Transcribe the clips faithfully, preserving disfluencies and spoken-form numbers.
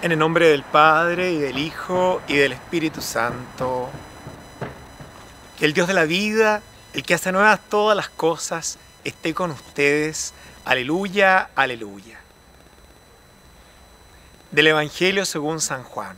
En el nombre del Padre, y del Hijo, y del Espíritu Santo. Que el Dios de la vida, el que hace nuevas todas las cosas, esté con ustedes. Aleluya, aleluya. Del Evangelio según San Juan.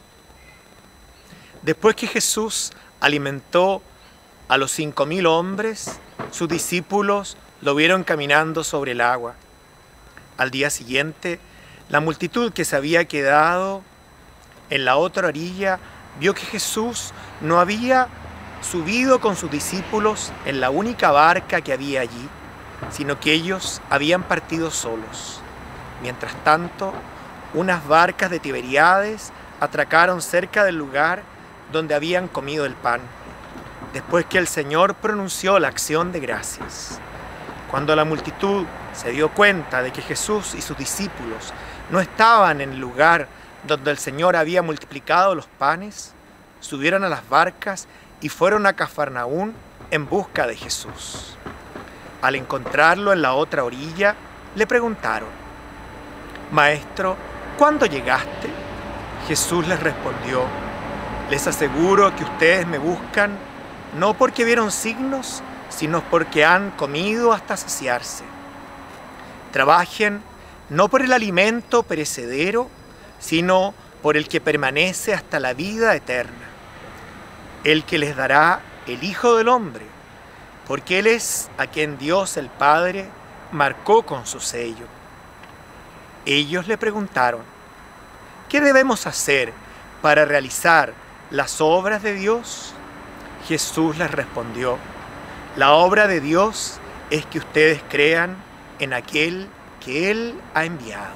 Después que Jesús alimentó a los cinco mil hombres, sus discípulos lo vieron caminando sobre el agua. Al día siguiente, la multitud que se había quedado en la otra orilla vio que Jesús no había subido con sus discípulos en la única barca que había allí, sino que ellos habían partido solos. Mientras tanto, unas barcas de Tiberíades atracaron cerca del lugar donde habían comido el pan, después que el Señor pronunció la acción de gracias. Cuando la multitud se dio cuenta de que Jesús y sus discípulos no estaban en el lugar donde el Señor había multiplicado los panes, subieron a las barcas y fueron a Cafarnaún en busca de Jesús. Al encontrarlo en la otra orilla, le preguntaron: «Maestro, ¿cuándo llegaste?». Jesús les respondió: «Les aseguro que ustedes me buscan no porque vieron signos, sino porque han comido hasta saciarse. Trabajen no por el alimento perecedero, sino por el que permanece hasta la vida eterna, el que les dará el Hijo del Hombre, porque Él es a quien Dios el Padre marcó con su sello». Ellos le preguntaron: «¿Qué debemos hacer para realizar las obras de Dios?». Jesús les respondió: «La obra de Dios es que ustedes crean en aquel que Él ha enviado».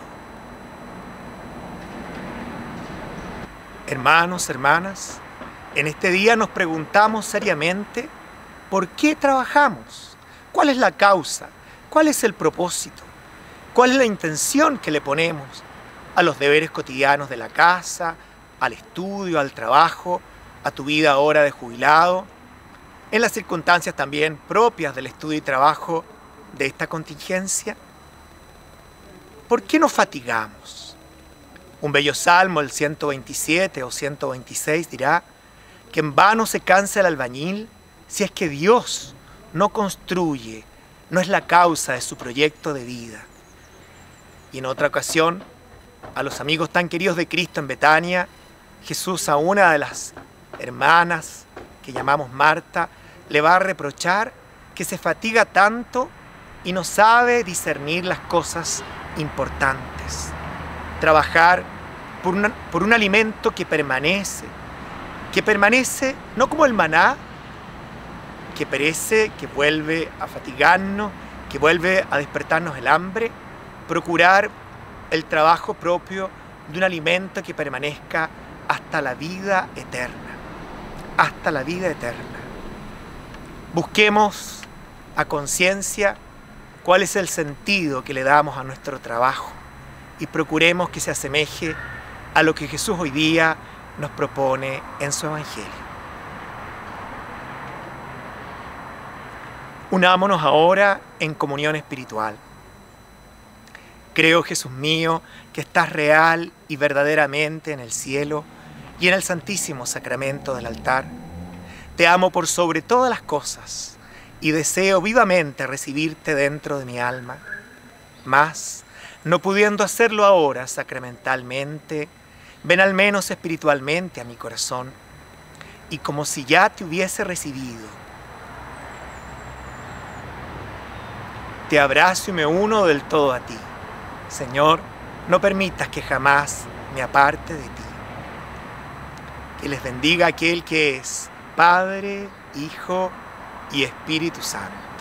Hermanos, hermanas, en este día nos preguntamos seriamente: ¿por qué trabajamos? ¿Cuál es la causa? ¿Cuál es el propósito? ¿Cuál es la intención que le ponemos a los deberes cotidianos de la casa, al estudio, al trabajo, a tu vida ahora de jubilado, en las circunstancias también propias del estudio y trabajo de esta contingencia? ¿Por qué nos fatigamos? Un bello salmo, el ciento veintisiete o ciento veintiséis, dirá que en vano se cansa el albañil si es que Dios no construye, no es la causa de su proyecto de vida. Y en otra ocasión, a los amigos tan queridos de Cristo en Betania, Jesús a una de las hermanas que llamamos Marta le va a reprochar que se fatiga tanto y no sabe discernir las cosas importantes. Trabajar por, una, por un alimento que permanece, que permanece no como el maná, que perece, que vuelve a fatigarnos, que vuelve a despertarnos el hambre. Procurar el trabajo propio de un alimento que permanezca hasta la vida eterna, hasta la vida eterna. Busquemos a conciencia cuál es el sentido que le damos a nuestro trabajo y procuremos que se asemeje a lo que Jesús hoy día nos propone en su Evangelio. Unámonos ahora en comunión espiritual. Creo, Jesús mío, que estás real y verdaderamente en el cielo y en el santísimo sacramento del altar. Te amo por sobre todas las cosas y deseo vivamente recibirte dentro de mi alma. Mas, no pudiendo hacerlo ahora sacramentalmente, ven al menos espiritualmente a mi corazón y como si ya te hubiese recibido, te abrazo y me uno del todo a ti. Señor, no permitas que jamás me aparte de ti. Que les bendiga aquel que es Padre, Hijo y Espíritu Santo.